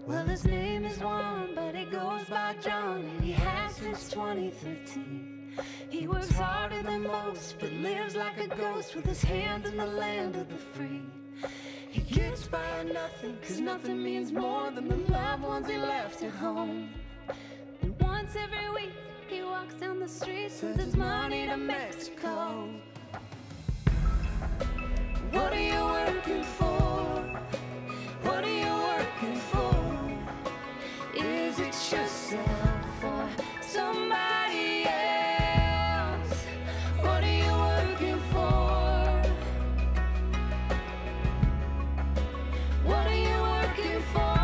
Well, his name is Juan, but he goes by John, and he has since 2013. He works harder than most, but lives like a ghost with his hands in the land of the free. He gets by on nothing, cause nothing means more than the loved ones he left at home. And once every week, he walks down the street, sends his money to Mexico. What are you working for? What are you working for? Is it yourself or somebody else? What are you working for? What are you working for?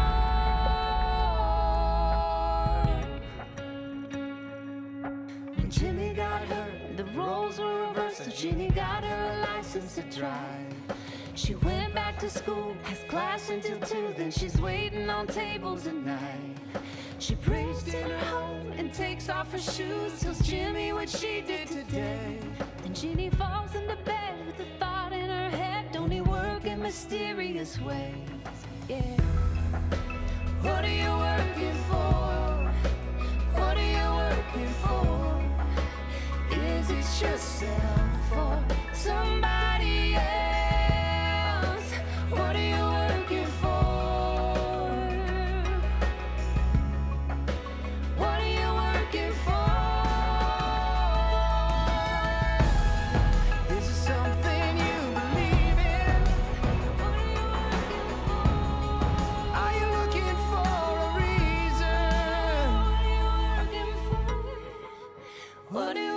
When Jimmy got hurt, the roles were reversed, so Ginny got her a license to drive. She went back to school, has class until 2, then she's waiting on tables at night. She prays in her home and takes off her shoes, tells Jimmy what she did today. Then Jeannie falls into bed with a thought in her head, don't he work in mysterious ways? Yeah. What are you working for? What are you working for? Is it yourself or somebody else? What are you working for? What are you working for? Is it something you believe in? What are you working for? Are you looking for a reason? What are you working for? What are